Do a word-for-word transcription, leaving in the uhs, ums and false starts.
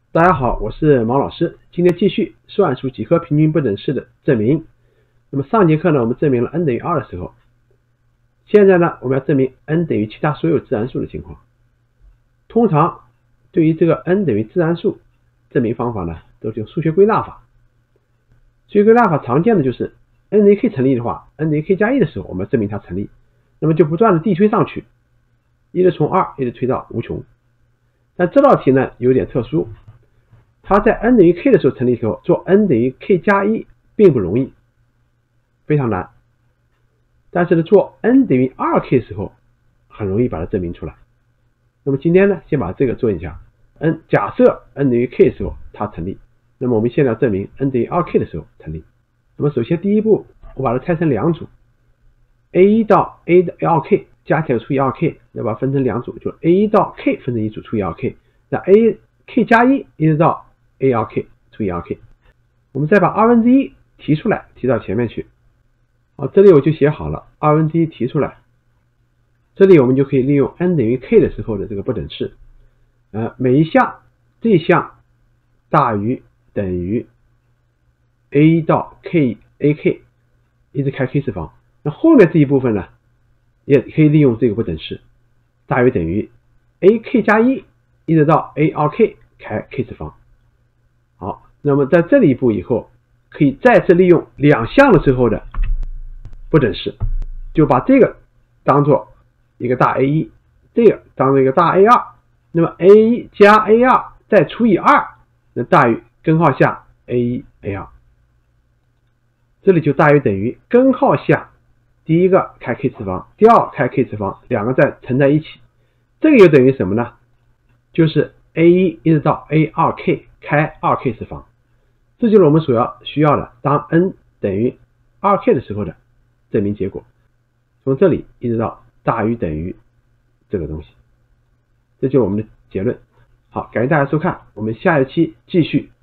大家好，我是毛老师。今天继续素函数几何平均不等式的证明。那么上节课呢，我们证明了 n 等于二的时候，现在呢，我们要证明 n 等于其他所有自然数的情况。通常对于这个 n 等于自然数证明方法呢，都是用数学归纳法。数学归纳法常见的就是 n 等于 k 成立的话 ，n 等于 k 加一的时候，我们证明它成立，那么就不断的递推上去，一直从二一直推到无穷。但这道题呢有点特殊，它在 n 等于 k 的时候成立以后，做 n 等于 k 加一并不容易，非常难。但是呢，做 n 等于 二 k 的时候，很容易把它证明出来。那么今天呢，先把这个做一下。n 假设 n 等于 k 的时候它成立，那么我们现在要证明 n 等于 二 k 的时候成立。那么首先第一步，我把它拆成两组 ，a 一到 a 的 二 k 加起来除以 二 k， 要把它分成两组，就 a 一到 k 分成一组除以 二 k， 那 a k 加一一直到 a 二 k 除以 二 k， 我们再把二分之一提出来，提到前面去。好，这里我就写好了，二分之一提出来，这里我们就可以利用 n 等于 k 的时候的这个不等式，呃，每一项这一项大于等于 a 到 k ak 一直开 k 次方，那后面这一部分呢，也可以利用这个不等式，大于等于 ak 加一一直到 a 二 k 开 k 次方。好，那么在这里一步以后，可以再次利用两项的时候的不等式，就把这个当做一个大 A 一， 这个当做一个大 A 二， 那么 A 一 加 A 二 再除以二，那大于根号下 A 一 A 二， 这里就大于等于根号下第一个开 k 次方，第二开 k 次方，两个再乘在一起，这个又等于什么呢？就是 A 一 一直到 A 二 k 开 二 k 次方，这就是我们所要需要的当 n 等于 二 k 的时候的证明结果。从这里一直到大于等于这个东西，这就是我们的结论。好，感谢大家收看，我们下一期继续。